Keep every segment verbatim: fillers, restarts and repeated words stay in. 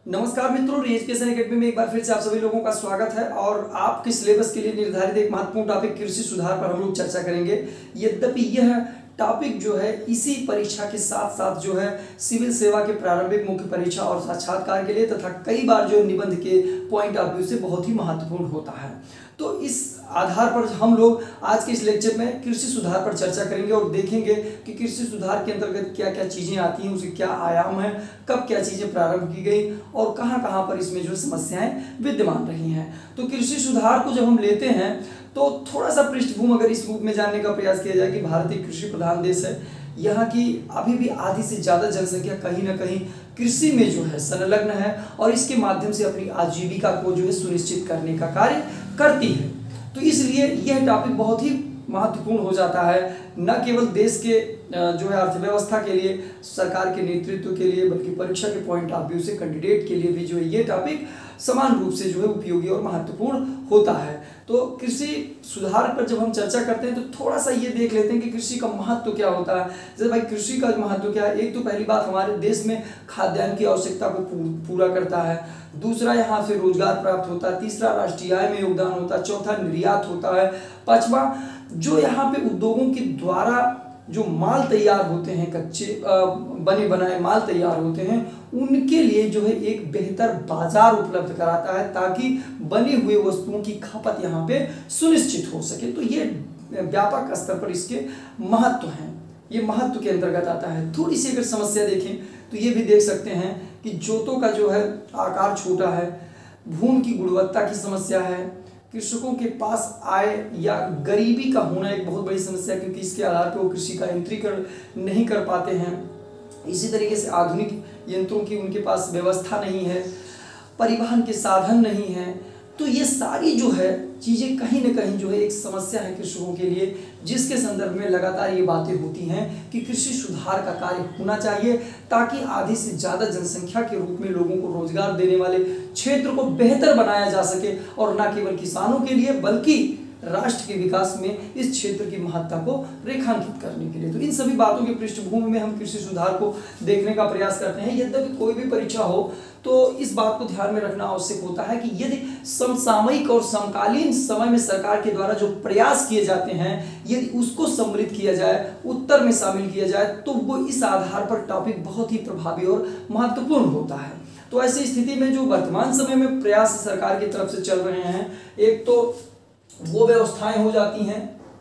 नमस्कार मित्रों, री एजुकेशन एकेडमी में एक बार फिर से आप सभी लोगों का स्वागत है। और आपके सिलेबस के लिए निर्धारित एक महत्वपूर्ण टॉपिक कृषि सुधार पर हम लोग चर्चा करेंगे। यद्यपि यह टॉपिक जो है इसी परीक्षा के साथ साथ जो है सिविल सेवा के प्रारंभिक मुख्य परीक्षा और साक्षात्कार के लिए तथा कई बार जो निबंध के पॉइंट ऑफ व्यू से बहुत ही महत्वपूर्ण होता है। तो इस आधार पर हम लोग आज के इस लेक्चर में कृषि सुधार पर चर्चा करेंगे और देखेंगे कि कृषि सुधार के अंतर्गत क्या क्या चीज़ें आती हैं, उसके क्या आयाम हैं, कब क्या चीज़ें प्रारंभ की गई और कहाँ कहाँ पर इसमें जो समस्याएं विद्यमान रही हैं। तो कृषि सुधार को जब हम लेते हैं तो थोड़ा सा पृष्ठभूमि अगर इस रूप में जानने का प्रयास किया जाए कि भारत एक कृषि प्रधान देश है। यहाँ की अभी भी आधी से ज़्यादा जनसंख्या कहीं ना कहीं कृषि में जो है संलग्न है और इसके माध्यम से अपनी आजीविका को जो है सुनिश्चित करने का कार्य करती है। तो इसलिए यह टॉपिक बहुत ही महत्वपूर्ण हो जाता है, न केवल देश के जो है अर्थव्यवस्था के लिए, सरकार के नेतृत्व के लिए, बल्कि परीक्षा के पॉइंट ऑफ व्यू से कैंडिडेट के लिए भी जो है ये टॉपिक समान रूप से जो है उपयोगी और महत्वपूर्ण होता है। तो कृषि सुधार पर जब हम चर्चा करते हैं तो थोड़ा सा ये देख लेते हैं कि कृषि का महत्व क्या होता है। जैसे भाई कृषि का महत्व क्या है, एक तो पहली बात हमारे देश में खाद्यान्न की आवश्यकता को पूरा करता है, दूसरा यहाँ से रोजगार प्राप्त होता है, तीसरा राष्ट्रीय आय में योगदान होता है, चौथा निर्यात होता है, पांचवा जो यहाँ पे उद्योगों के द्वारा जो माल तैयार होते हैं, कच्चे बने बनाए माल तैयार होते हैं, उनके लिए जो है एक बेहतर बाजार उपलब्ध कराता है ताकि बने हुए वस्तुओं की खपत यहाँ पे सुनिश्चित हो सके। तो ये व्यापक स्तर पर इसके महत्व हैं, ये महत्व के अंतर्गत आता है। थोड़ी सी अगर समस्या देखें तो ये भी देख सकते हैं कि जोतों का जो है आकार छोटा है, भूमि की गुणवत्ता की समस्या है, कृषकों के पास आय या गरीबी का होना एक बहुत बड़ी समस्या है क्योंकि इसके आधार पर वो कृषि का यंत्रीकरण नहीं कर पाते हैं। इसी तरीके से आधुनिक यंत्रों की उनके पास व्यवस्था नहीं है, परिवहन के साधन नहीं है। तो ये सारी जो है चीज़ें कहीं ना कहीं जो है एक समस्या है कृषकों के लिए, जिसके संदर्भ में लगातार ये बातें होती हैं कि कृषि सुधार का कार्य होना चाहिए ताकि आधी से ज़्यादा जनसंख्या के रूप में लोगों को रोजगार देने वाले क्षेत्र को बेहतर बनाया जा सके और न केवल किसानों के लिए बल्कि राष्ट्र के विकास में इस क्षेत्र की महत्ता को रेखांकित करने के लिए। तो इन सभी बातों के पृष्ठभूमि में हम कृषि सुधार को देखने का प्रयास करते हैं। यद्यपि कोई भी परीक्षा हो तो इस बात को ध्यान में रखना आवश्यक होता है कि यदि समसामयिक और समकालीन समय में सरकार के द्वारा जो प्रयास किए जाते हैं यदि उसको सम्मिलित किया जाए, उत्तर में शामिल किया जाए, तो वो इस आधार पर टॉपिक बहुत ही प्रभावी और महत्वपूर्ण होता है। तो ऐसी स्थिति में जो वर्तमान समय में प्रयास सरकार की तरफ से चल रहे हैं, एक तो वो व्यवस्थाएं हो जाती हैं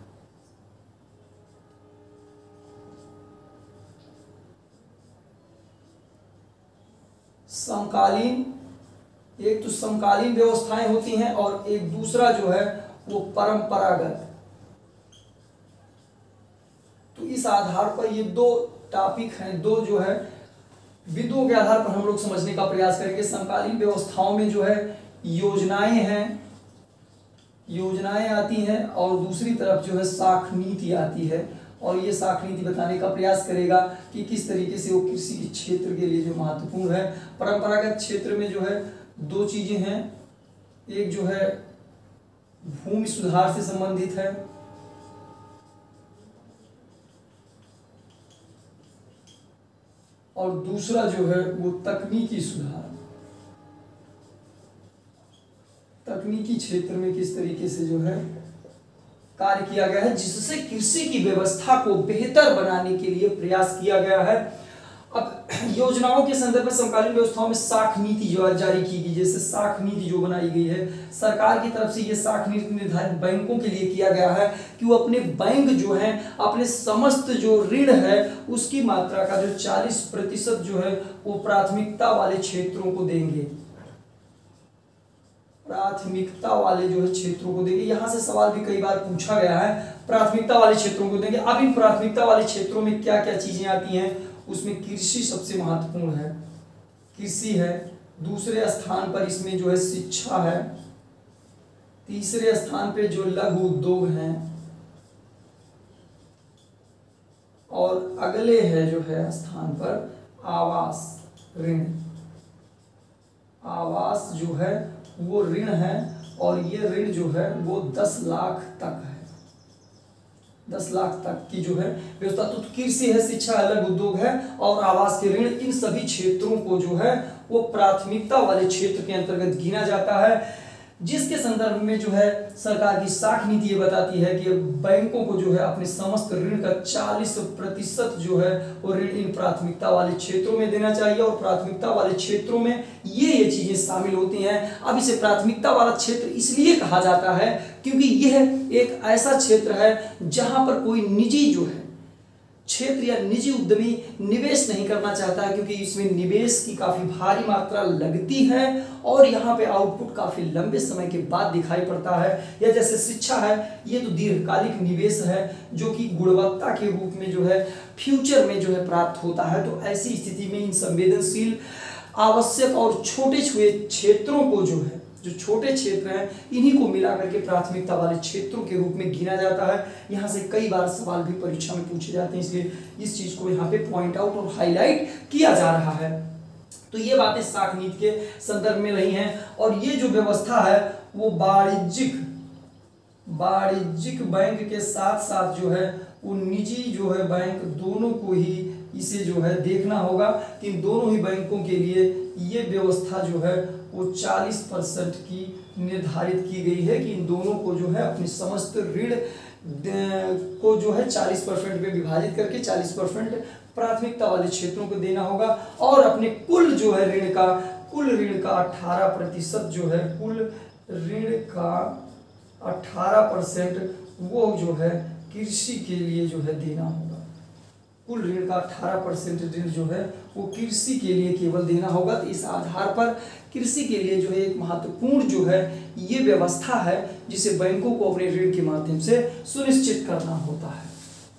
समकालीन, एक तो समकालीन व्यवस्थाएं होती हैं और एक दूसरा जो है वो परंपरागत। तो इस आधार पर ये दो टॉपिक हैं, दो जो है विधुओं के आधार पर हम लोग समझने का प्रयास करेंगे। समकालीन व्यवस्थाओं में जो है योजनाएं हैं, योजनाएं आती हैं और दूसरी तरफ जो है साख नीति आती है और ये साख नीति बताने का प्रयास करेगा कि किस तरीके से वो कृषि के क्षेत्र के लिए जो महत्वपूर्ण है। परंपरागत क्षेत्र में जो है दो चीजें हैं, एक जो है भूमि सुधार से संबंधित है और दूसरा जो है वो तकनीकी सुधार, तकनीकी क्षेत्र में किस तरीके से जो है कार्य किया गया है जिससे कृषि की व्यवस्था को बेहतर बनाने के लिए प्रयास किया गया है। अब योजनाओं के संदर्भ में समकालीन व्यवस्थाओं में साख नीति जो जारी की गई, जैसे साख नीति जो बनाई गई है सरकार की तरफ से, ये साख नीति निर्धारित बैंकों के लिए किया गया है कि वो अपने बैंक जो है अपने समस्त जो ऋण है उसकी मात्रा का जो चालीस प्रतिशत जो है वो प्राथमिकता वाले क्षेत्रों को देंगे, प्राथमिकता वाले जो है क्षेत्रों को देंगे। यहां से सवाल भी कई बार पूछा गया है, प्राथमिकता वाले क्षेत्रों को देंगे। अब इन प्राथमिकता वाले क्षेत्रों में क्या क्या चीजें आती हैं, उसमें कृषि सबसे महत्वपूर्ण है, कृषि है, दूसरे स्थान पर इसमें जो है शिक्षा है, तीसरे स्थान पे जो लघु उद्योग हैं और अगले है जो है स्थान पर आवास ऋण, आवास जो है वो ऋण है और ये ऋण जो है वो दस लाख तक है, दस लाख तक की जो है व्यवस्था। तो कृषि है, शिक्षा अलग, उद्योग है और आवास के ऋण, इन सभी क्षेत्रों को जो है वो प्राथमिकता वाले क्षेत्र के अंतर्गत गिना जाता है, जिसके संदर्भ में जो है सरकार की साख नीति ये बताती है कि बैंकों को जो है अपने समस्त ऋण का चालीस प्रतिशत जो है वो ऋण इन प्राथमिकता वाले क्षेत्रों में देना चाहिए। और प्राथमिकता वाले क्षेत्रों में ये ये चीजें शामिल होती हैं। अब इसे प्राथमिकता वाला क्षेत्र इसलिए कहा जाता है क्योंकि यह एक ऐसा क्षेत्र है जहां पर कोई निजी जो है क्षेत्र या निजी उद्यमी निवेश नहीं करना चाहता है, क्योंकि इसमें निवेश की काफी भारी मात्रा लगती है और यहाँ पे आउटपुट काफी लंबे समय के बाद दिखाई पड़ता है। या जैसे शिक्षा है, ये तो दीर्घकालिक निवेश है जो कि गुणवत्ता के रूप में जो है फ्यूचर में जो है प्राप्त होता है। तो ऐसी स्थिति में इन संवेदनशील, आवश्यक और छोटे छुए क्षेत्रों को जो है, जो छोटे क्षेत्र हैं, इन्हीं को मिलाकर के प्राथमिकता वाले क्षेत्रों के रूप में गिना जाता है। यहाँ से कई बार सवाल भी परीक्षा में पूछे जाते हैं, इसलिए इस चीज को यहाँ पे पॉइंट आउट और हाईलाइट किया जा रहा है। तो ये बातें साख नीति के संदर्भ में रही हैं। और ये जो व्यवस्था है वो वाणिज्यिक वाणिज्यिक बैंक के साथ साथ जो है वो निजी जो है बैंक, दोनों को ही इसे जो है देखना होगा कि दोनों ही बैंकों के लिए ये व्यवस्था जो है वो चालीस परसेंट की निर्धारित की गई है कि इन दोनों को जो है अपने समस्त ऋण को जो है चालीस परसेंट में विभाजित करके चालीस परसेंट प्राथमिकता वाले क्षेत्रों को देना होगा और अपने कुल जो है ऋण का कुल ऋण का अठारह प्रतिशत जो है कुल ऋण का अठारह परसेंट वो जो है कृषि के लिए जो है देना होगा। कुल ऋण का अठारह परसेंट ऋण जो है वो कृषि के लिए केवल देना होगा। तो इस आधार पर कृषि के लिए जो है एक महत्वपूर्ण जो है ये व्यवस्था है जिसे बैंकों को अपने ऋण के माध्यम से सुनिश्चित करना होता है।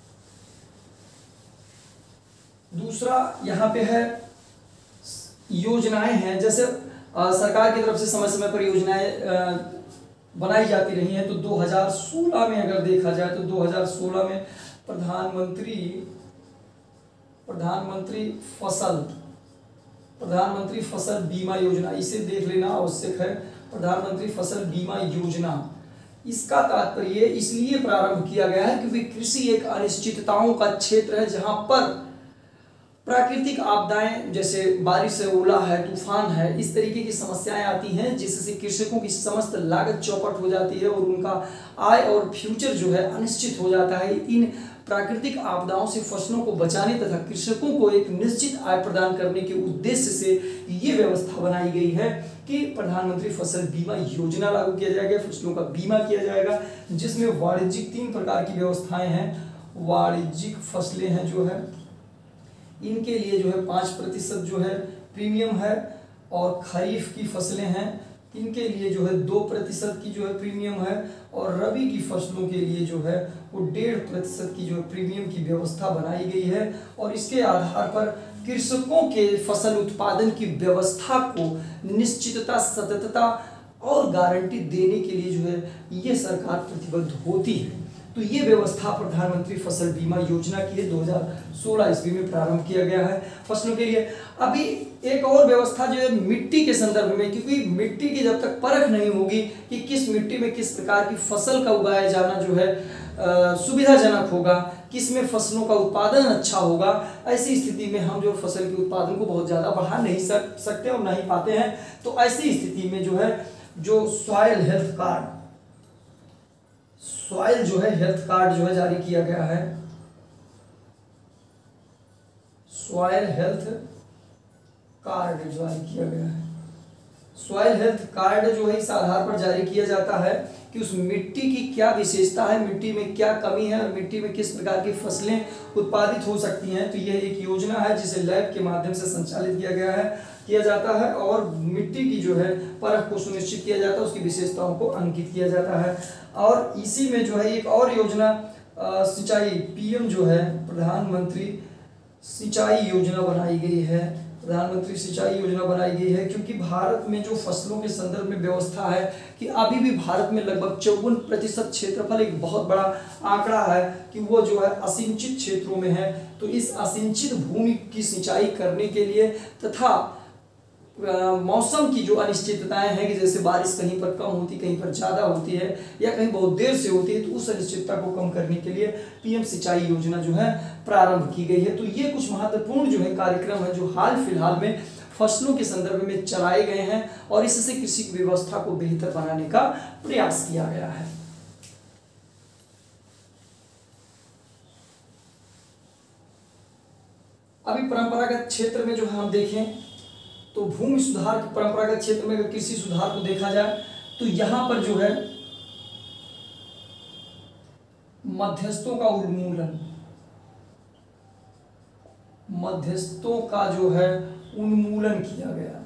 दूसरा यहाँ पे है योजनाएं हैं। जैसे आ, सरकार की तरफ से समय समय पर योजनाएं बनाई जाती रही हैं। तो दो हज़ार सोलह में अगर देखा जाए तो दो हज़ार सोलह में प्रधानमंत्री प्रधानमंत्री फसल प्रधानमंत्री फसल बीमा योजना, इसे देख लेना आवश्यक है। प्रधानमंत्री फसल बीमा योजना, इसका तात्पर्य इसलिए प्रारंभ किया गया है क्योंकि कृषि एक अनिश्चितताओं का क्षेत्र है जहां पर प्राकृतिक आपदाएं जैसे बारिश है, ओला है, तूफान है, इस तरीके की समस्याएं आती हैं जिससे कृषकों की समस्त लागत चौपट हो जाती है और उनका आय और फ्यूचर जो है अनिश्चित हो जाता है। इन प्राकृतिक आपदाओं से फसलों को बचाने तथा कृषकों को एक निश्चित आय प्रदान करने के उद्देश्य से ये व्यवस्था बनाई गई है कि प्रधानमंत्री फसल बीमा योजना लागू किया जाएगा, फसलों का बीमा किया जाएगा, जिसमें वाणिज्यिक तीन प्रकार की व्यवस्थाएं हैं। वाणिज्यिक फसलें हैं जो है इनके लिए जो है पाँच प्रतिशत जो है प्रीमियम है, और खरीफ की फसलें हैं इनके लिए जो है दो प्रतिशत की जो है प्रीमियम है, और रबी की फसलों के लिए जो है वो डेढ़ प्रतिशत की जो है प्रीमियम की व्यवस्था बनाई गई है। और इसके आधार पर कृषकों के फसल उत्पादन की व्यवस्था को निश्चितता, सततता और गारंटी देने के लिए जो है ये सरकार प्रतिबद्ध होती है। तो ये व्यवस्था प्रधानमंत्री फसल बीमा योजना की है, दो हज़ार सोलह ईस्वी में प्रारंभ किया गया है फसलों के लिए। अभी एक और व्यवस्था जो है मिट्टी के संदर्भ में, क्योंकि मिट्टी की जब तक परख नहीं होगी कि किस मिट्टी में किस प्रकार की फसल का उगाया जाना जो है सुविधाजनक होगा, किस में फसलों का उत्पादन अच्छा होगा, ऐसी स्थिति में हम जो फसल के उत्पादन को बहुत ज़्यादा बढ़ा नहीं सक, सकते और नहीं पाते हैं। तो ऐसी स्थिति में जो है जो सॉइल हेल्थ कार्ड सॉइल जो है हेल्थ कार्ड जो है जारी किया गया है। सॉइल हेल्थ कार्ड जारी किया गया है। सॉइल हेल्थ कार्ड जो है इस आधार पर जारी किया जाता है कि उस मिट्टी की क्या विशेषता है, मिट्टी में क्या कमी है और मिट्टी में किस प्रकार की फसलें उत्पादित हो सकती हैं। तो यह एक योजना है जिसे लैब के माध्यम से संचालित किया गया है किया जाता है और मिट्टी की जो है परख को सुनिश्चित किया जाता है, उसकी विशेषताओं को अंकित किया जाता है। और इसी में जो है एक और योजना सिंचाई पीएम जो है प्रधानमंत्री सिंचाई योजना बनाई गई है। प्रधानमंत्री सिंचाई योजना बनाई गई है क्योंकि भारत में जो फसलों के संदर्भ में व्यवस्था है कि अभी भी भारत में लगभग चौवन प्रतिशत क्षेत्रफल, एक बहुत बड़ा आंकड़ा है कि वो जो है असिंचित क्षेत्रों में है। तो इस असिंचित भूमि की सिंचाई करने के लिए तथा मौसम की जो अनिश्चितताएं हैं कि जैसे बारिश कहीं पर कम होती, कहीं पर ज़्यादा होती है या कहीं बहुत देर से होती है, तो उस अनिश्चितता को कम करने के लिए पीएम सिंचाई योजना जो है प्रारंभ की गई है। तो ये कुछ महत्वपूर्ण जो है कार्यक्रम है जो हाल फिलहाल में फसलों के संदर्भ में चलाए गए हैं और इससे कृषि की व्यवस्था को बेहतर बनाने का प्रयास किया गया है। अभी परंपरागत क्षेत्र में जो हम देखें तो भूमि सुधार के परंपरागत क्षेत्र में अगर कृषि सुधार को देखा जाए तो यहां पर जो है मध्यस्थों का उन्मूलन, मध्यस्थों का जो है उन्मूलन किया गया,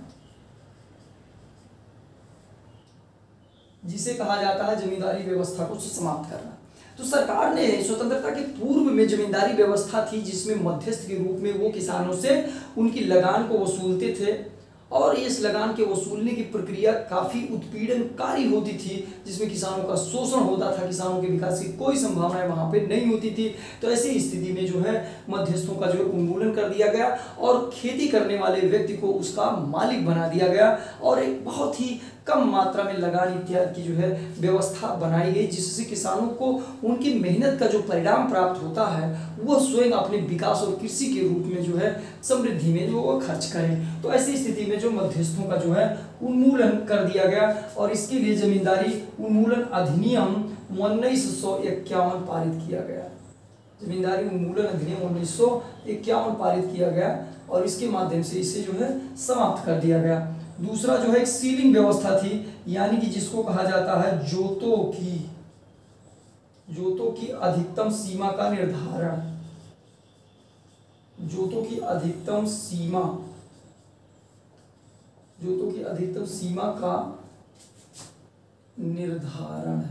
जिसे कहा जाता है जमींदारी व्यवस्था को समाप्त करना। तो सरकार ने स्वतंत्रता के पूर्व में जमींदारी व्यवस्था थी जिसमें मध्यस्थ के रूप में वो किसानों से उनकी लगान को वसूलते थे और इस लगान के वसूलने की प्रक्रिया काफ़ी उत्पीड़नकारी होती थी, जिसमें किसानों का शोषण होता था, किसानों के विकास की कोई संभावनाएं वहाँ पे नहीं होती थी। तो ऐसी स्थिति में जो है मध्यस्थों का जो है उन्मूलन कर दिया गया और खेती करने वाले व्यक्ति को उसका मालिक बना दिया गया और एक बहुत ही कम मात्रा में लगान इत्यादि की जो है व्यवस्था बनाई गई, जिससे किसानों को उनकी मेहनत का जो परिणाम प्राप्त होता है वो स्वयं अपने विकास और कृषि के रूप में जो है समृद्धि में जो वो खर्च करें। तो ऐसी स्थिति में जो मध्यस्थों का जो है उन्मूलन कर दिया गया और इसके लिए जमींदारी उन्मूलन अधिनियम उन्नीस सौ इक्यावन पारित किया गया। जमींदारी उन्मूलन अधिनियम उन्नीस सौ इक्यावन पारित किया गया और इसके माध्यम से इसे जो है समाप्त कर दिया गया। दूसरा जो है एक सीलिंग व्यवस्था थी, यानी कि जिसको कहा जाता है जोतों की जोतों की अधिकतम सीमा का निर्धारण, जोतों की अधिकतम सीमा जोतों की अधिकतम सीमा का निर्धारण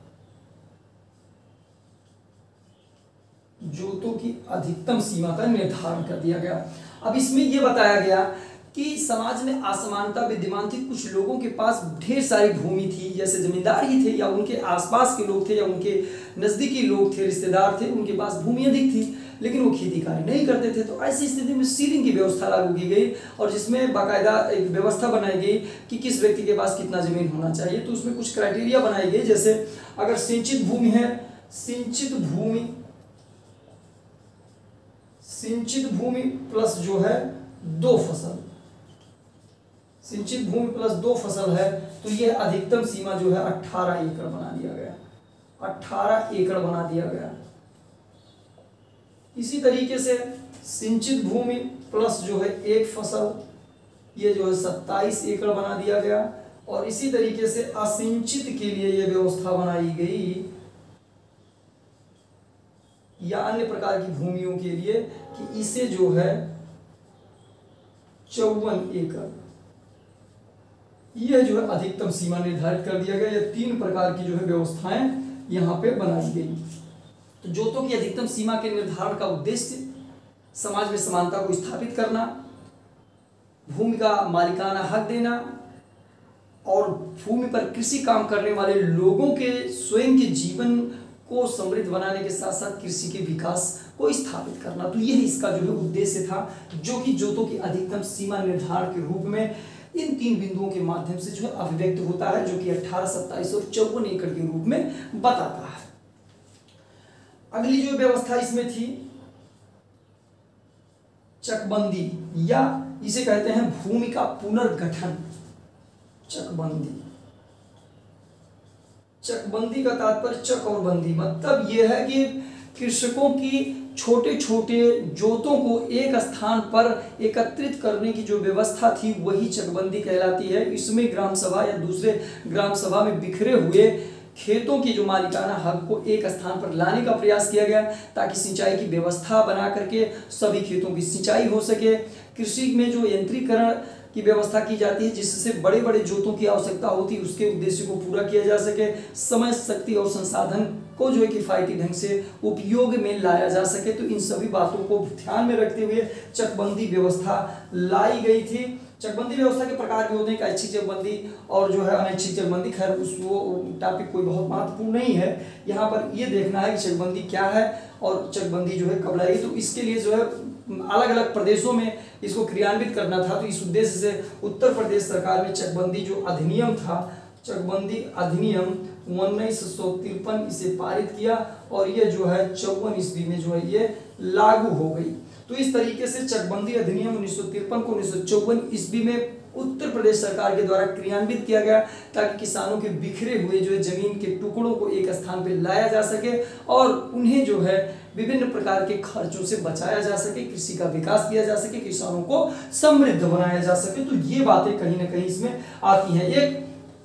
जोतों की अधिकतम सीमा का निर्धारण कर दिया गया। अब इसमें यह बताया गया कि समाज में असमानता विद्यमान थी। कुछ लोगों के पास ढेर सारी भूमि थी, जैसे जमींदार ही थे या उनके आसपास के लोग थे या उनके नज़दीकी लोग थे, रिश्तेदार थे, उनके पास भूमि अधिक थी लेकिन वो खेती कार्य नहीं करते थे। तो ऐसी स्थिति में सीलिंग की व्यवस्था लागू की गई और जिसमें बाकायदा एक व्यवस्था बनाई गई कि किस व्यक्ति के पास कितना जमीन होना चाहिए। तो उसमें कुछ क्राइटेरिया बनाई गई, जैसे अगर सिंचित भूमि है, सिंचित भूमि सिंचित भूमि प्लस जो है दो फसल सिंचित भूमि प्लस दो फसल है तो यह अधिकतम सीमा जो है अठारह एकड़ बना दिया गया अठारह एकड़ बना दिया गया। इसी तरीके से सिंचित भूमि प्लस जो है एक फसल, ये जो है सत्ताईस एकड़ बना दिया गया। और इसी तरीके से असिंचित के लिए यह व्यवस्था बनाई गई या अन्य प्रकार की भूमियों के लिए कि इसे जो है चौवन एकड़, यह जो है अधिकतम सीमा निर्धारित कर दिया गया। यह तीन प्रकार की जो है व्यवस्थाएं यहां पे बनाई गई। तो जोतों की अधिकतम सीमा के निर्धारण का उद्देश्य समाज में समानता को स्थापित करना, भूमि का मालिकाना हक देना और भूमि पर कृषि काम करने वाले लोगों के स्वयं के जीवन को समृद्ध बनाने के साथ साथ कृषि के विकास को स्थापित करना। तो यह इसका जो है उद्देश्य था, जो कि जोतों की अधिकतम सीमा निर्धारण के रूप में इन तीन बिंदुओं के माध्यम से जो है अभिव्यक्त होता है, जो कि अठारह, सत्ताईस और चौवन एकड़ के रूप में बताता है। अगली जो व्यवस्था इसमें थी चकबंदी, या इसे कहते हैं भूमि का पुनर्गठन। चकबंदी चकबंदी का तात्पर्य चक और बंदी, मतलब यह है कि कृषकों की छोटे छोटे जोतों को एक स्थान पर एकत्रित करने की जो व्यवस्था थी वही चकबंदी कहलाती है। इसमें ग्राम सभा या दूसरे ग्राम सभा में बिखरे हुए खेतों की जो मालिकाना हक को एक स्थान पर लाने का प्रयास किया गया ताकि सिंचाई की व्यवस्था बना करके सभी खेतों की सिंचाई हो सके। कृषि में जो यंत्रीकरण की व्यवस्था की जाती है जिससे बड़े बड़े जोतों की आवश्यकता होती है उसके उद्देश्य को पूरा किया जा सके, समय, शक्ति और संसाधन को जो है किफायती ढंग से उपयोग में लाया जा सके। तो इन सभी बातों को ध्यान में रखते हुए चकबंदी व्यवस्था लाई गई थी। चकबंदी व्यवस्था के प्रकार भी होते हैं, ऐच्छिक चकबंदी और जो है अनैच्छिक चकबंदी। खैर उस वो टॉपिक कोई बहुत महत्वपूर्ण नहीं है, यहाँ पर ये देखना है कि चकबंदी क्या है और चकबंदी जो है कब लाई गई। तो इसके लिए जो है अलग अलग प्रदेशों में इसको क्रियान्वित करना था। तो इस उद्देश्य से उत्तर प्रदेश सरकार ने चकबंदी जो अधिनियम था, चकबंदी अधिनियम उन्नीस सौ तिरपन इसे पारित किया और ये जो है चौवन ईस्वी में जो है ये लागू हो गई। तो इस तरीके से चकबंदी अधिनियम उन्नीस सौ तिरपन को उन्नीस सौ चौवन ईस्वी में उत्तर प्रदेश सरकार के द्वारा क्रियान्वित किया गया, ताकि किसानों के बिखरे हुए जो है जमीन के टुकड़ों को एक स्थान पर लाया जा सके और उन्हें जो है विभिन्न प्रकार के खर्चों से बचाया जा सके, कृषि का विकास किया जा सके, किसानों को समृद्ध बनाया जा सके। तो ये बातें कहीं ना कहीं इसमें आती हैं। एक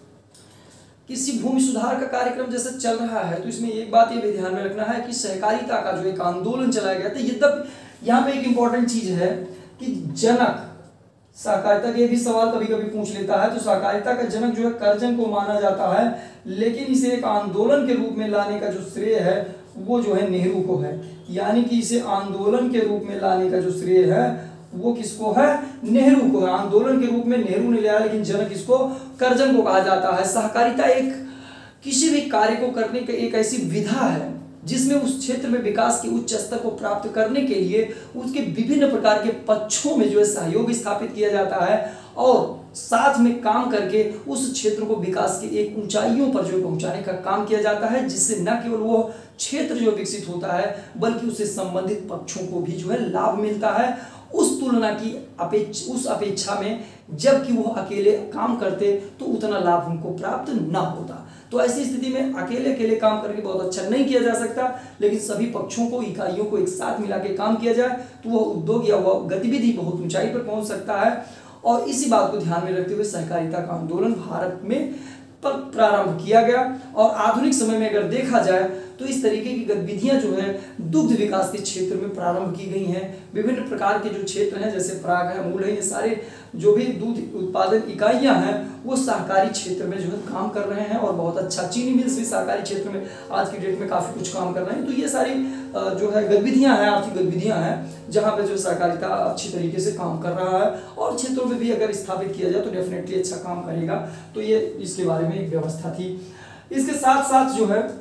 किसी भूमि सुधार का कार्यक्रम जैसे चल रहा है तो इसमें एक बात ये भी ध्यान में रखना है कि सहकारिता का जो एक आंदोलन चलाया गया था, यद्यपि यहाँ पे एक इंपॉर्टेंट चीज है कि जनक सहकारिता के भी सवाल कभी कभी पूछ लेता है, तो सहकारिता का जनक जो है करजन को माना जाता है, लेकिन इसे एक आंदोलन के रूप में लाने का जो श्रेय है वो जो है नेहरू को है। यानी कि इसे आंदोलन के रूप में लाने का जो श्रेय है वो किसको है? नेहरू को है। आंदोलन के रूप में नेहरू ने लिया, लेकिन जनक इसको करजन को कहा जाता है। सहकारिता एक किसी भी कार्य को करने की एक ऐसी विधा है जिसमें उस क्षेत्र में विकास के उच्च स्तर को प्राप्त करने के लिए उसके विभिन्न प्रकार के पक्षों में जो है सहयोग स्थापित किया जाता है और साथ में काम करके उस क्षेत्र को विकास के एक ऊंचाइयों पर जो पहुंचाने का काम किया जाता है, जिससे न केवल वो क्षेत्र जो विकसित होता है बल्कि उससे संबंधित पक्षों को भी जो है लाभ मिलता है उस तुलना की अपेक्ष उस अपेक्षा में जबकि वो अकेले काम करते तो उतना लाभ उनको प्राप्त ना होता। तो ऐसी स्थिति में अकेले अकेले काम करके बहुत अच्छा नहीं किया जा सकता, लेकिन सभी पक्षों को इकाइयों को एक साथ मिला के काम किया जाए तो वह उद्योग या वह गतिविधि बहुत ऊंचाई पर पहुंच सकता है। और इसी बात को ध्यान में रखते हुए सहकारिता का आंदोलन भारत में प्रारंभ किया गया। और आधुनिक समय में अगर देखा जाए तो इस तरीके की गतिविधियां जो है दुग्ध विकास के क्षेत्र में प्रारंभ की गई हैं। विभिन्न प्रकार के जो क्षेत्र हैं जैसे पराग है, मूल है, ये सारे जो भी दूध उत्पादन इकाइयां हैं वो सहकारी क्षेत्र में जो है काम कर रहे हैं और बहुत अच्छा। चीनी मिल्स भी सहकारी क्षेत्र में आज की डेट में काफी कुछ काम कर रहे हैं। तो ये सारी जो है गतिविधियां हैं, आर्थिक गतिविधियां हैं जहाँ पे जो सहकारिता अच्छी तरीके से काम कर रहा है और क्षेत्रों में भी अगर स्थापित किया जाए तो डेफिनेटली अच्छा काम करेगा। तो ये इसके बारे में एक व्यवस्था थी। इसके साथ साथ जो है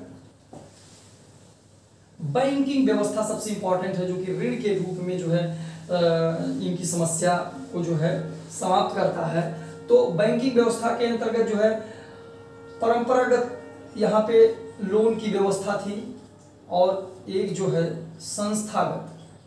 बैंकिंग व्यवस्था सबसे इंपॉर्टेंट है, जो कि ऋण के रूप में जो है इनकी समस्या को जो है समाप्त करता है। तो बैंकिंग व्यवस्था के अंतर्गत जो है परंपरागत यहाँ पे लोन की व्यवस्था थी और एक जो है संस्थागत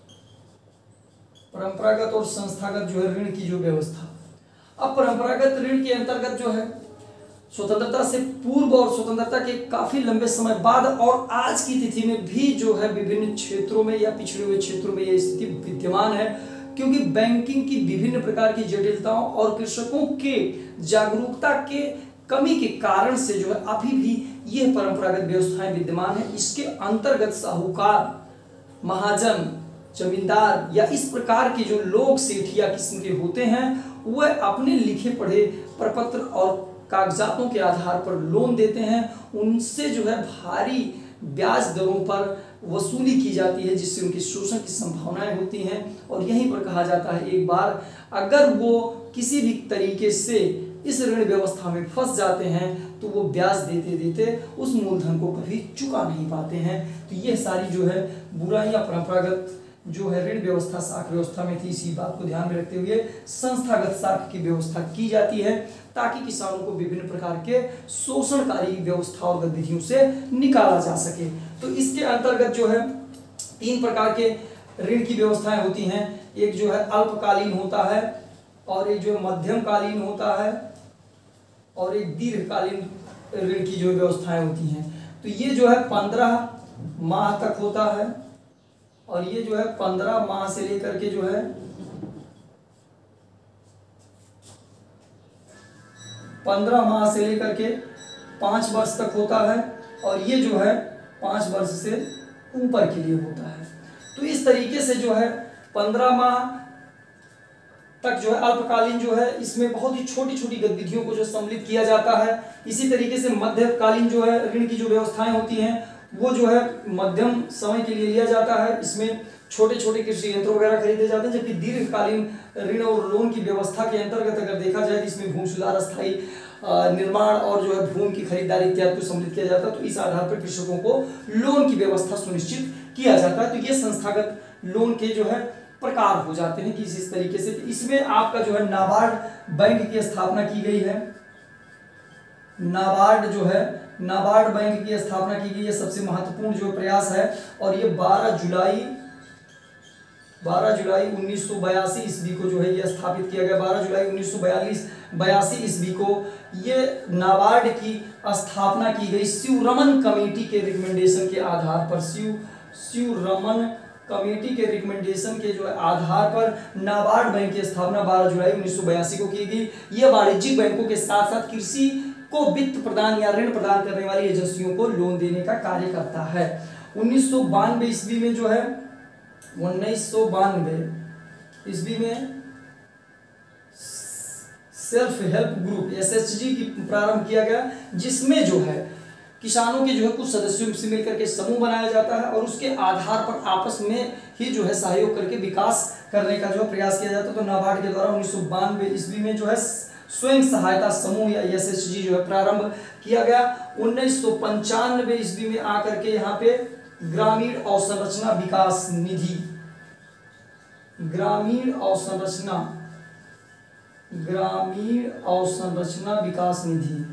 परंपरागत और संस्थागत जो है ऋण की जो व्यवस्था। अब परंपरागत ऋण के अंतर्गत जो है स्वतंत्रता से पूर्व और स्वतंत्रता के काफी लंबे समय बाद और आज की तिथि में भी जो है विभिन्न क्षेत्रों में या पिछड़े हुए क्षेत्रों में यह स्थिति विद्यमान है, क्योंकि बैंकिंग की विभिन्न प्रकार की जटिलताओं और कृषकों के जागरूकता के कमी के कारण से जो है अभी भी यह परंपरागत व्यवस्थाएं विद्यमान है। इसके अंतर्गत साहूकार, महाजन, जमींदार या इस प्रकार के जो लोग सेठिया किस्म के होते हैं वह अपने लिखे पढ़े प्रपत्र और कागजातों के आधार पर लोन देते हैं। उनसे जो है भारी ब्याज दरों पर वसूली की जाती है, जिससे उनकी शोषण की संभावनाएं होती हैं। और यहीं पर कहा जाता है एक बार अगर वो किसी भी तरीके से इस ऋण व्यवस्था में फंस जाते हैं तो वो ब्याज देते देते उस मूलधन को कभी चुका नहीं पाते हैं। तो ये सारी जो है बुराइयां परंपरागत जो है ऋण व्यवस्था शाख व्यवस्था में थी। इसी बात को ध्यान में रखते हुए संस्थागत शाख की व्यवस्था की जाती है ताकि किसानों को विभिन्न प्रकार के शोषणकारी व्यवस्था और गतिविधियों से निकाला जा सके। तो इसके अंतर्गत जो है तीन प्रकार के ऋण की व्यवस्थाएं होती हैं। एक जो है अल्पकालीन होता है और एक जो है मध्यमकालीन होता है और एक दीर्घकालीन ऋण की जो व्यवस्थाएं होती हैं। तो ये जो है पंद्रह माह तक होता है और ये जो है पंद्रह माह से लेकर के जो है पंद्रह माह से लेकर के पांच वर्ष तक होता है और ये जो है पांच वर्ष से ऊपर के लिए होता है। तो इस तरीके से जो है पंद्रह माह तक जो है अल्पकालीन जो है इसमें बहुत ही छोटी छोटी गतिविधियों को जो सम्मिलित किया जाता है। इसी तरीके से मध्यकालीन जो है ऋण की जो व्यवस्थाएं होती हैं वो जो है मध्यम समय के लिए लिया जाता है। इसमें छोटे छोटे कृषि यंत्र वगैरह खरीदे जाते हैं। जबकि दीर्घकालीन ऋण और लोन की व्यवस्था के अंतर्गत अगर देखा जाए तो इसमें भूमि सुधार, अस्थायी निर्माण और जो है भूमि की खरीदारी इत्यादि को सम्मिलित किया जाता है। तो इस आधार पर कृषकों को लोन की व्यवस्था सुनिश्चित किया जाता है। तो ये संस्थागत लोन के जो है प्रकार हो जाते हैं कि इस तरीके से। इसमें आपका जो है नाबार्ड बैंक की स्थापना की गई है। नाबार्ड जो है नाबार्ड बैंक की स्थापना की गई है, सबसे महत्वपूर्ण जो प्रयास है। और ये बारह जुलाई बारह जुलाई उन्नीस सौ बयासी ईस्वी को जो है ये स्थापित किया गया। बारह जुलाई उन्नीस सौ बयालीस बयासी ईस्वी को ये नाबार्ड की स्थापना की गई शिवरमन कमेटी के रिकमेंडेशन के आधार पर। शिव शिवरमन कमेटी के रिकमेंडेशन के जो आधार पर नाबार्ड बैंक की स्थापना बारह जुलाई उन्नीस सौ बयासी को की गई। यह वाणिज्यिक बैंकों के साथ साथ कृषि को वित्त प्रदान या ऋण प्रदान करने वाली एजेंसियों को लोन देने का कार्य करता है। उन्नीस सौ बानवे ईस्वी में जो है उन्नीस सौ बानवे ईस्वी में self help group S H G की प्रारंभ किया गया, जिसमें जो है किसानों के जो है कुछ सदस्यों से मिलकर के समूह बनाया जाता है और उसके आधार पर आपस में ही जो है सहयोग करके विकास करने का जो प्रयास किया जाता है। तो नाबार्ड के द्वारा उन्नीस सौ बानवे ईस्वी में जो है स्वयं सहायता समूह या एस एच जी जो है प्रारंभ किया गया। उन्नीस सौ पंचानवे ईस्वी में आकर के यहाँ पे ग्रामीण अवसंरचना विकास निधि ग्रामीण अवसंरचना ग्रामीण अवसंरचना विकास निधि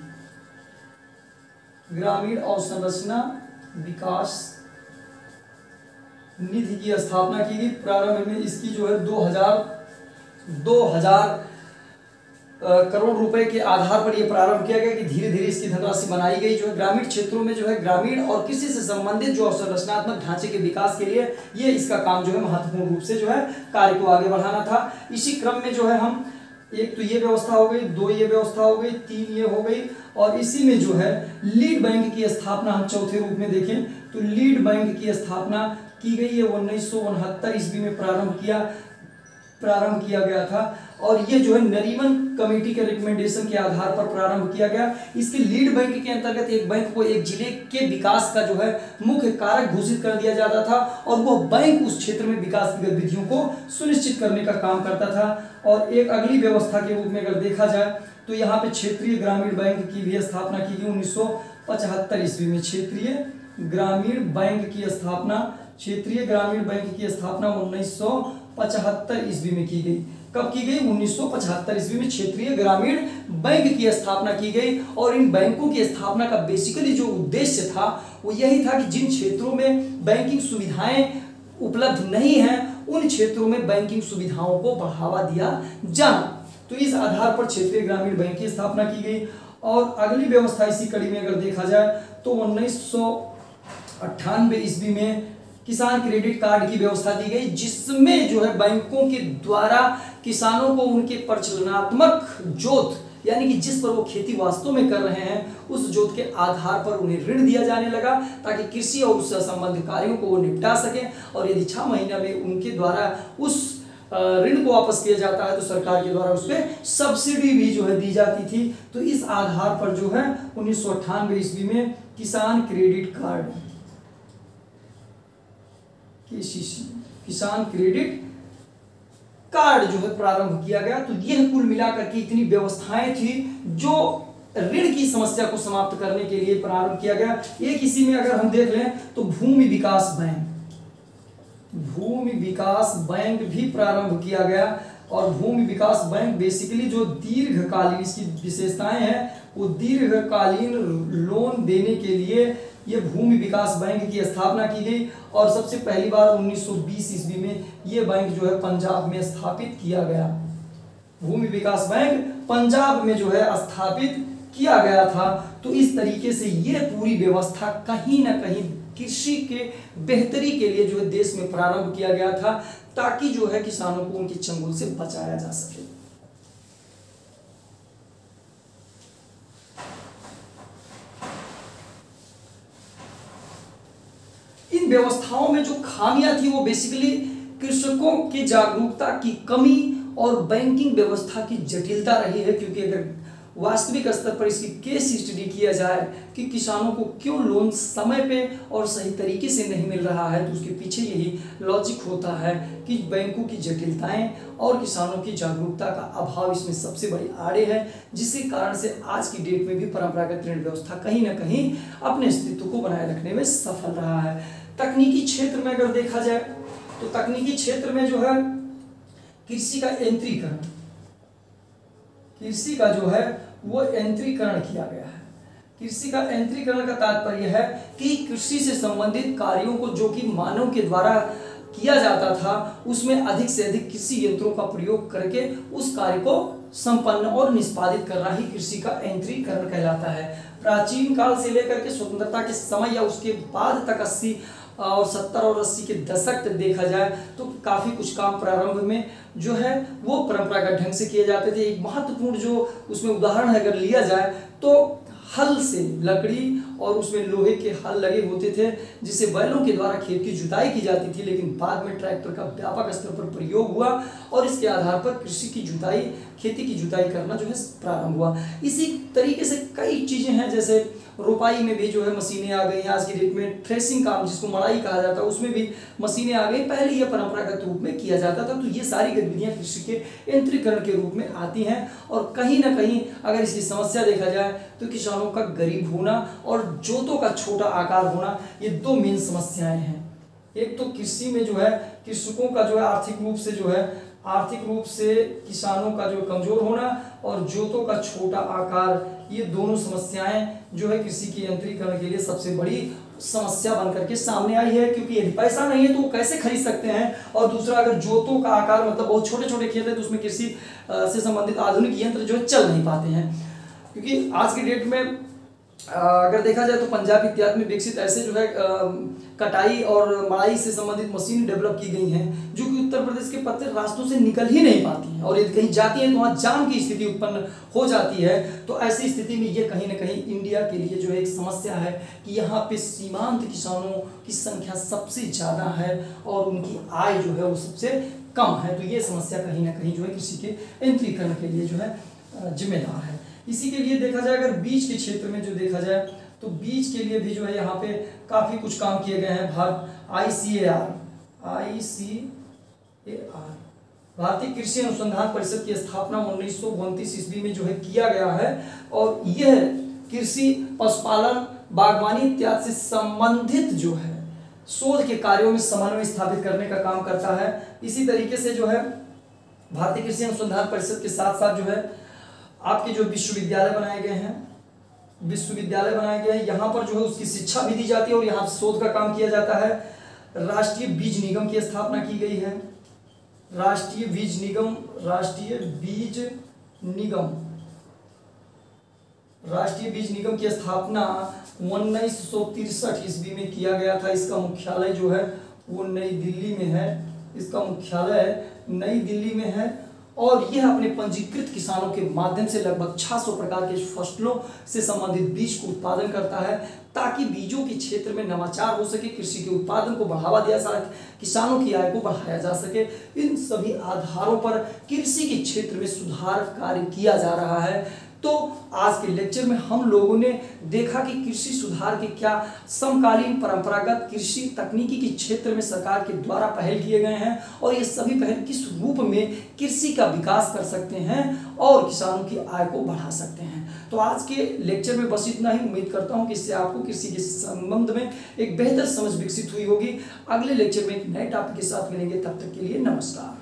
ग्रामीण अवसंरचना विकास निधि की स्थापना की गई। प्रारंभ में इसकी जो है दो हजार दो हजार करोड़ रुपए के आधार पर यह प्रारंभ किया गया कि धीरे धीरे इसकी धनराशि बनाई गई। जो है ग्रामीण क्षेत्रों में जो है ग्रामीण और कृषि से संबंधित जो अवसंरचनात्मक ढांचे के विकास के लिए ये इसका काम जो है महत्वपूर्ण रूप से जो है कार्य को आगे बढ़ाना था। इसी क्रम में जो है हम एक तो ये व्यवस्था हो गई, दो ये व्यवस्था हो गई, तीन ये हो गई और इसी में जो है लीड बैंक की स्थापना हम चौथे रूप में देखें तो लीड बैंक की स्थापना की गई है। उन्नीस सौ उनहत्तर ईस्वी में प्रारंभ किया प्रारंभ किया गया था और ये जो है नरीमन कमेटी के रिकमेंडेशन के आधार पर प्रारंभ किया गया। इसके लीड बैंक के अंतर्गत एक बैंक को एक जिले के विकास का जो है मुख्य कारक घोषित कर दिया जाता था और वह बैंक उस क्षेत्र में विकास की गतिविधियों को सुनिश्चित करने का काम करता था। और एक अगली व्यवस्था के रूप में अगर देखा जाए तो यहाँ पे क्षेत्रीय ग्रामीण बैंक की भी स्थापना की गई उन्नीस सौ पचहत्तर ईस्वी में। क्षेत्रीय ग्रामीण बैंक की स्थापना क्षेत्रीय ग्रामीण बैंक की स्थापना उन्नीस सौ पचहत्तर ईस्वी में की गई। कब की गई? उन्नीस सौ पचहत्तर ईस्वी में क्षेत्रीय ग्रामीण बैंक की स्थापना की गई और इन बैंकों की स्थापना का बेसिकली जो उद्देश्य था वो यही था कि जिन क्षेत्रों में बैंकिंग सुविधाएं उपलब्ध नहीं हैं उन क्षेत्रों में बैंकिंग सुविधाओं को बढ़ावा दिया जाना। तो इस आधार पर क्षेत्रीय ग्रामीण बैंक की स्थापना की गई। और अगली व्यवस्था इसी कड़ी में अगर देखा जाए तो उन्नीस सौ अट्ठानवे ईस्वी में किसान क्रेडिट कार्ड की व्यवस्था दी गई, जिसमें जो है बैंकों के द्वारा किसानों को उनके प्रचलनात्मक जोत यानी कि जिस पर वो खेती वास्तव में कर रहे हैं उस जोत के आधार पर उन्हें ऋण दिया जाने लगा ताकि कृषि और उससे संबंधित कार्यों को वो निपटा सकें। और यदि छह महीना में उनके द्वारा उस ऋण को वापस किया जाता है तो सरकार के द्वारा उस पर सब्सिडी भी जो है दी जाती थी। तो इस आधार पर जो है उन्नीस सौ अट्ठानवे ईस्वी में किसान credit card Kisan credit card जो है प्रारंभ किया गया। तो यह कुल मिलाकर के इतनी व्यवस्थाएं थी जो ऋण की समस्या को समाप्त करने के लिए प्रारंभ किया गया। एक इसी में अगर हम देख लें तो भूमि विकास बैंक भूमि विकास बैंक भी प्रारंभ किया गया। और भूमि विकास बैंक बेसिकली जो दीर्घकालीन इसकी विशेषताएं हैं वो दीर्घकालीन लोन देने के लिए ये भूमि विकास बैंक की स्थापना की गई। और सबसे पहली बार उन्नीस सौ बीस ईस्वी में ये बैंक जो है पंजाब में स्थापित किया गया। भूमि विकास बैंक पंजाब में जो है स्थापित किया गया था। तो इस तरीके से ये पूरी व्यवस्था कहीं ना कहीं कृषि के बेहतरी के लिए जो है देश में प्रारंभ किया गया था ताकि जो है किसानों को उनकी चंगुल से बचाया जा सके। इन व्यवस्थाओं में जो खामियां थी वो बेसिकली कृषकों की जागरूकता की कमी और बैंकिंग व्यवस्था की जटिलता रही है। क्योंकि अगर वास्तविक स्तर पर इसकी केस स्टडी किया जाए कि किसानों को क्यों लोन समय पे और सही तरीके से नहीं मिल रहा है तो उसके पीछे यही लॉजिक होता है कि बैंकों की जटिलताएं और किसानों की जागरूकता का अभाव इसमें सबसे बड़ी आड़े है, जिसके कारण से आज की डेट में भी परंपरागत ऋण व्यवस्था कहीं ना कहीं अपने अस्तित्व को बनाए रखने में सफल रहा है। तकनीकी क्षेत्र में अगर देखा जाए तो तकनीकी क्षेत्र में जो है कृषि का यंत्रीकरण कृषि का जो है वो यंत्रीकरण किया गया है। कृषि का यंत्रीकरण का तात्पर्य है कि कृषि से संबंधित कार्यों को जो कि मानव के द्वारा किया जाता था उसमें अधिक से अधिक कृषि यंत्रों का प्रयोग करके उस कार्य को संपन्न और निष्पादित करना ही कृषि का यंत्रीकरण कहलाता है। प्राचीन काल से लेकर के स्वतंत्रता के समय या उसके बाद तक अस्सी और सत्तर और अस्सी के दशक तक देखा जाए तो काफ़ी कुछ काम प्रारंभ में जो है वो परंपरागत ढंग से किए जाते थे। एक महत्वपूर्ण जो उसमें उदाहरण है अगर लिया जाए तो हल से, लकड़ी और उसमें लोहे के हल लगे होते थे जिसे बैलों के द्वारा खेत की जुताई की जाती थी, लेकिन बाद में ट्रैक्टर का व्यापक स्तर पर प्रयोग हुआ और इसके आधार पर कृषि की जुताई, खेती की जुताई करना जो है प्रारंभ हुआ। इसी तरीके से कई चीज़ें हैं, जैसे रोपाई में भी जो है मशीनें आ गई हैं आज की डेट में। थ्रेसिंग काम जिसको मड़ाई कहा जाता है उसमें भी मशीनें आ गई, पहले यह परंपरागत रूप में किया जाता था। तो ये सारी गतिविधियां कृषि के यंत्रीकरण के रूप में आती हैं और कहीं ना कहीं अगर इसकी समस्या देखा जाए तो किसानों का गरीब होना और जोतों का छोटा आकार होना, ये दो मेन समस्याएं हैं। एक तो कृषि में जो है कृषकों का जो है आर्थिक रूप से जो है आर्थिक रूप से किसानों का जो कमजोर होना और जोतों का छोटा आकार, ये दोनों समस्याएं जो है कृषि के यंत्रीकरण के लिए सबसे बड़ी समस्या बनकर के सामने आई है, क्योंकि यदि पैसा नहीं है तो वो कैसे खरीद सकते हैं। और दूसरा, अगर जोतों का आकार मतलब बहुत छोटे छोटे खेत है तो उसमें कृषि से संबंधित आधुनिक यंत्र जो है चल नहीं पाते हैं। क्योंकि आज की डेट में अगर देखा जाए तो पंजाब इत्यादि में विकसित ऐसे जो है कटाई और मड़ाई से संबंधित मशीन डेवलप की गई हैं जो कि उत्तर प्रदेश के पतले रास्तों से निकल ही नहीं पाती हैं, और यदि कहीं जाती हैं तो वहाँ जाम की स्थिति उत्पन्न हो जाती है। तो ऐसी स्थिति में ये कहीं ना कहीं इंडिया के लिए जो है एक समस्या है कि यहाँ पे सीमांत किसानों की संख्या सबसे ज़्यादा है और उनकी आय जो है वो सबसे कम है। तो ये समस्या कहीं ना कहीं जो है कृषि के यंत्रीकरण के लिए जो है जिम्मेदार है। इसी के लिए देखा जाए अगर बीज के क्षेत्र में जो देखा जाए तो बीज के लिए भी जो है यहाँ पे काफ़ी कुछ काम किए गए हैं। Bharat I C A R I C A R भारतीय कृषि अनुसंधान परिषद की स्थापना उन्नीस सौ उनतीस ईस्वी में जो है किया गया है और यह कृषि, पशुपालन, बागवानी इत्यादि से संबंधित जो है शोध के कार्यों में समन्वय स्थापित करने का काम करता है। इसी तरीके से जो है भारतीय कृषि अनुसंधान परिषद के साथ साथ जो है आपके जो विश्वविद्यालय बनाए गए हैं विश्वविद्यालय बनाए गए हैं यहाँ पर जो है उसकी शिक्षा भी दी जाती है और यहाँ शोध का काम किया जाता है। राष्ट्रीय बीज निगम की स्थापना की गई है। राष्ट्रीय बीज निगम राष्ट्रीय बीज निगम राष्ट्रीय बीज निगम की स्थापना उन्नीस सौ तिरसठ ईस्वी में किया गया था। इसका मुख्यालय जो है वो नई दिल्ली में है। इसका मुख्यालय नई दिल्ली में है और यह अपने पंजीकृत किसानों के माध्यम से लगभग छह सौ प्रकार के फसलों से संबंधित बीज को उत्पादन करता है ताकि बीजों के क्षेत्र में नवाचार हो सके, कृषि के उत्पादन को बढ़ावा दिया जा सके, किसानों की आय को बढ़ाया जा सके। इन सभी आधारों पर कृषि के क्षेत्र में सुधार कार्य किया जा रहा है। तो आज के लेक्चर में हम लोगों ने देखा कि कृषि सुधार के क्या समकालीन परंपरागत कृषि तकनीकी के क्षेत्र में सरकार के द्वारा पहल किए गए हैं और ये सभी पहल किस रूप में कृषि का विकास कर सकते हैं और किसानों की आय को बढ़ा सकते हैं। तो आज के लेक्चर में बस इतना ही। उम्मीद करता हूं कि इससे आपको कृषि के संबंध में एक बेहतर समझ विकसित हुई होगी। अगले लेक्चर में एक नए टॉपिक के साथ मिलेंगे, तब तक के लिए नमस्कार।